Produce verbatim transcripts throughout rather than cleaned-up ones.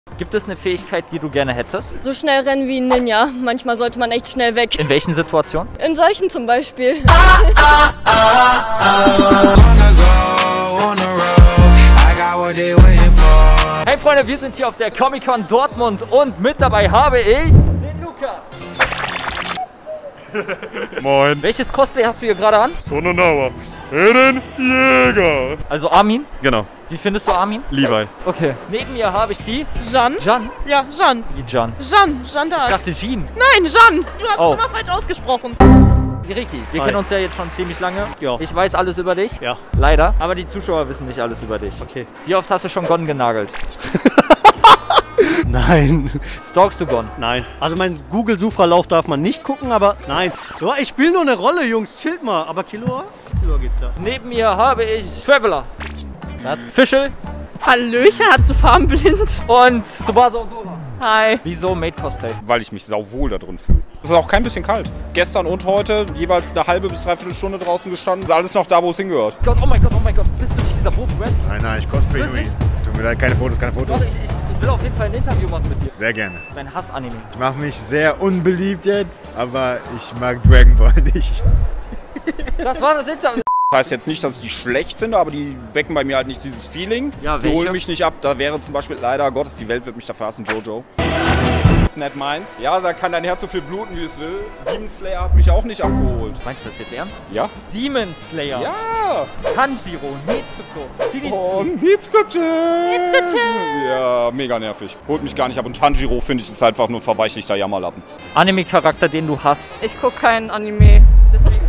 Gibt es eine Fähigkeit, die du gerne hättest? So schnell rennen wie ein Ninja. Manchmal sollte man echt schnell weg. In welchen Situationen? In solchen zum Beispiel. Hey Freunde, wir sind hier auf der Comic-Con Dortmund und mit dabei habe ich den Lukas. Moin. Welches Cosplay hast du hier gerade an? Sononauer. Jäger. Also Armin. Genau. Wie findest du Armin? Levi. Okay. Neben mir habe ich die Jeanne? Jeanne? Ja, Jeanne. Die Jeanne. Jeanne, Jeanne Ich da. dachte Jean. Nein, Jeanne. Du hast Oh. es immer falsch ausgesprochen. Ricky, wir Hi. kennen uns ja jetzt schon ziemlich lange. Ja. Ich weiß alles über dich. Ja. Leider. Aber die Zuschauer wissen nicht alles über dich. Okay. Wie oft hast du schon Gon genagelt? Nein. Stalkst du Gon? Nein. Also mein Google-Suchverlauf darf man nicht gucken, aber nein. Ja, ich spiele nur eine Rolle, Jungs. Chillt mal. Aber Killua? Killua geht klar. Neben mir habe ich Traveler. Was? Fischl Hallöchen, hattest du farbenblind? und Tsubasa und Sola. Hi. Wieso Made Cosplay? Weil ich mich sauwohl da drin fühle. Es ist auch kein bisschen kalt. Gestern und heute jeweils eine halbe bis dreiviertel Stunde draußen gestanden. Ist alles noch da, wo es hingehört. Gott, oh mein Gott, oh mein Gott. Bist du nicht dieser Wolf-Red? Nein, nein, ich cosplay Wirklich? Nui. Tut mir leid, keine Fotos, keine Fotos. Warte, ich, ich will auf jeden Fall ein Interview machen mit dir. Sehr gerne. Dein Hass-Anime. Ich mache mich sehr unbeliebt jetzt, aber ich mag Dragon Ball nicht. Das war das Interview. Das heißt jetzt nicht, dass ich die schlecht finde, aber die wecken bei mir halt nicht dieses Feeling. Ja, die welche? holen mich nicht ab. Da wäre zum Beispiel leider Gottes, die Welt wird mich dafür hassen, Jojo. Ist nicht meins. Ja, da kann dein Herz so viel bluten, wie es will. Demon Slayer hat mich auch nicht abgeholt. Meinst du das jetzt ernst? Ja? Demon Slayer. Ja! Tanjiro, Nezuko, Zenitsu. Oh, Nezuko-chan! Ja, mega nervig. Holt mich gar nicht ab. Und Tanjiro, finde ich, ist einfach nur ein verweichlichter Jammerlappen. Anime-Charakter, den du hast. Ich gucke kein Anime. Deswegen.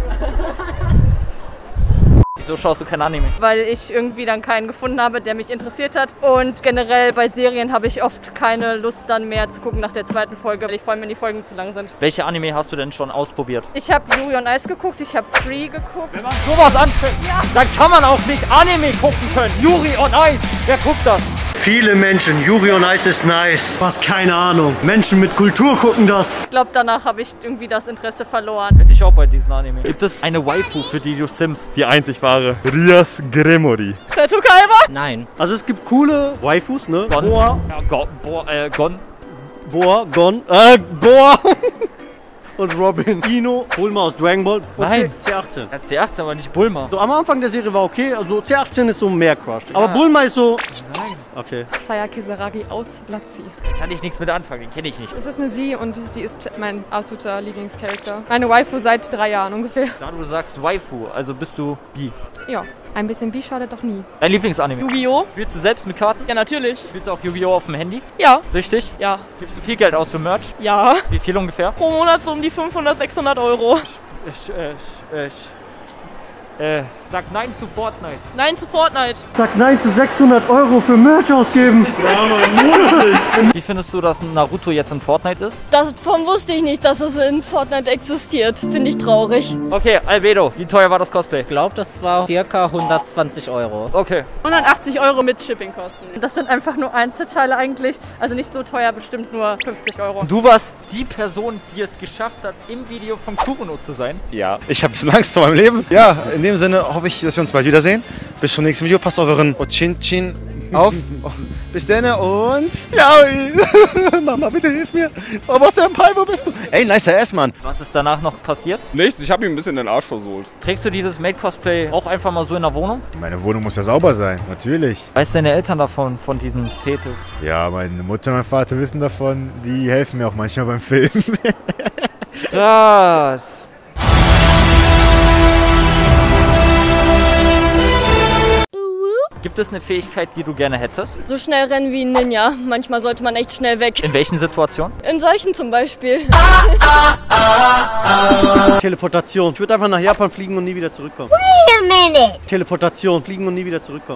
Wieso schaust du kein Anime? Weil ich irgendwie dann keinen gefunden habe, der mich interessiert hat. Und generell bei Serien habe ich oft keine Lust dann mehr zu gucken nach der zweiten Folge, weil ich vor allem, wenn die Folgen zu lang sind. Welche Anime hast du denn schon ausprobiert? Ich habe Yuri on Ice geguckt, ich habe Free geguckt. Wenn man sowas anfängt, dann kann man auch nicht Anime gucken können. Yuri on Ice, wer guckt das? Viele Menschen. Yuri on Ice ist nice. Was? Keine Ahnung. Menschen mit Kultur gucken das. Ich glaube, danach habe ich irgendwie das Interesse verloren. Hätte ich auch bei diesen Anime. Gibt es eine Waifu, für die du simst? Die einzig wahre. Rias Gremori. Seto Kalber? Nein. Also es gibt coole Waifus, ne? Gon. Boa, Ja, Go, Bo, äh, Gon. Boa, Gon, äh, Boa und Robin. Ino, hol mal aus Dragon Ball. Und Nein. C achtzehn. Ja, C achtzehn, aber nicht Bulma. So, am Anfang der Serie war okay, also C achtzehn ist so mehr Crush. Aber Ja. Bulma ist so... Nein. Okay. Saya Kisaragi aus Blatzi. Kann ich nichts mit anfangen, den kenne ich nicht. Es ist eine Sie und sie ist mein absoluter Lieblingscharakter. Meine Waifu seit drei Jahren ungefähr. Da du sagst Waifu, also bist du bi. Ja, ein bisschen bi schadet doch nie. Dein Lieblingsanime? Yu-Gi-Oh? Spielst du selbst mit Karten? Ja, natürlich. Spielst du auch Yu-Gi-Oh auf dem Handy? Ja. Süchtig? Ja. Gibst du viel Geld aus für Merch? Ja. Wie viel ungefähr? Pro Monat so um die fünfhundert, sechshundert Euro. Ich, äh, ich, ich, äh, sag Nein zu Fortnite. Nein zu Fortnite. Sag nein zu sechshundert Euro für Merch ausgeben. Wie findest du, dass Naruto jetzt in Fortnite ist? Davon wusste ich nicht, dass es in Fortnite existiert. Finde ich traurig. Okay, Albedo, wie teuer war das Cosplay? Ich glaube, das war circa hundertzwanzig Euro. Okay. hundertachtzig Euro mit Shippingkosten. Das sind einfach nur Einzelteile eigentlich. Also nicht so teuer, bestimmt nur fünfzig Euro. Du warst die Person, die es geschafft hat, im Video von Kurono zu sein. Ja. Ich habe ein bisschen Angst vor meinem Leben. Ja, in dem Sinne hoffe ich, dass wir uns bald wiedersehen. Bis zum nächsten Video. Passt auf euren Ochin-Chin auf. Oh, bis dann und... Ja, Mama, bitte hilf mir. Oh, was denn, Pai, wo bist du? Ey, nicer Ass, Mann. Was ist danach noch passiert? Nichts, ich habe ihm ein bisschen den Arsch versohlt. Trägst du dieses Made-Cosplay auch einfach mal so in der Wohnung? Meine Wohnung muss ja sauber sein, natürlich. Weißt deine Eltern davon, von diesem Fetis? Ja, meine Mutter und mein Vater wissen davon. Die helfen mir auch manchmal beim Filmen. Krass. Gibt es eine Fähigkeit, die du gerne hättest? So schnell rennen wie ein Ninja. Manchmal sollte man echt schnell weg. In welchen Situationen? In solchen zum Beispiel. Teleportation. Ich würde einfach nach Japan fliegen und nie wieder zurückkommen. Teleportation. Fliegen und nie wieder zurückkommen.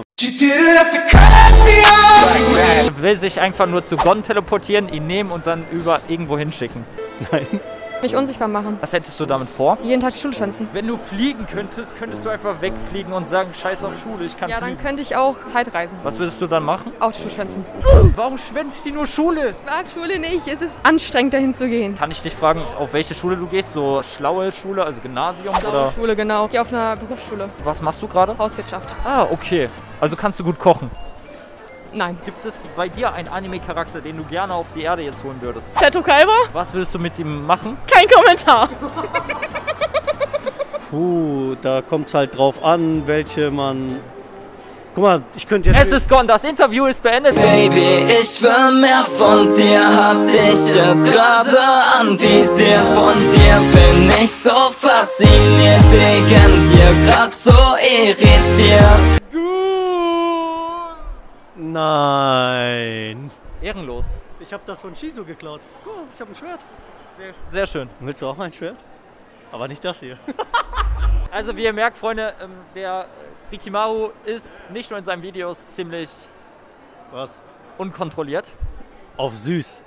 Er will sich einfach nur zu Gon teleportieren, ihn nehmen und dann über irgendwo hinschicken. Nein. Mich unsichtbar machen. Was hättest du damit vor? Jeden Tag die Schule schwänzen. Wenn du fliegen könntest, könntest du einfach wegfliegen und sagen, scheiß auf Schule, ich kann Ja, dann fliegen. könnte ich auch Zeitreisen. Was würdest du dann machen? Autoschule schwänzen. Warum schwänzt die nur Schule? Ich mag Schule nicht. Es ist anstrengend, dahin zu gehen. Kann ich dich fragen, auf welche Schule du gehst? So schlaue Schule, also Gymnasium Blaue oder Schule, genau. Ich gehe auf einer Berufsschule. was machst du gerade? Hauswirtschaft. Ah, okay. Also kannst du gut kochen. Nein. Gibt es bei dir einen Anime-Charakter, den du gerne auf die Erde jetzt holen würdest? Seto Kaiba? Was würdest du mit ihm machen? Kein Kommentar. Puh, da kommt es halt drauf an, welche man... Guck mal, ich könnte jetzt... Es ist gone, das Interview ist beendet. Baby, ich will mehr von dir, hab dich jetzt gerade anvisiert. Von dir bin ich so fasziniert, wegen dir grad so irritiert. Nein. Ehrenlos. Ich habe das von Shizu geklaut. Guck mal, ich habe ein Schwert. Sehr, sehr schön. Willst du auch mein Schwert? Aber nicht das hier. Also wie ihr merkt, Freunde, der Rikimaru ist nicht nur in seinen Videos ziemlich Was? unkontrolliert. Auf süß.